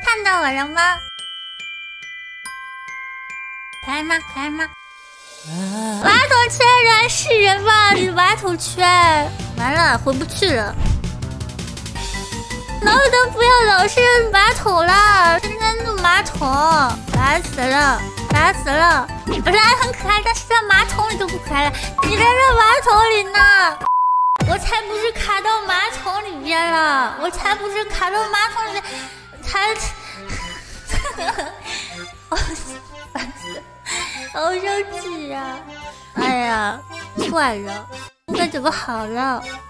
看到我了吗？可爱吗？可爱吗？马桶圈人是人吗？你马桶圈完了，回不去了。能不能不要老是马桶了？天天弄马桶，烦死了，烦死了！本来很可爱，但是在马桶里都不可爱了。你在这马桶里呢？我才不是卡到马桶里边了，我才不是卡到马桶里，才，烦死，好生气呀！哎呀，坏了，应该怎么好了？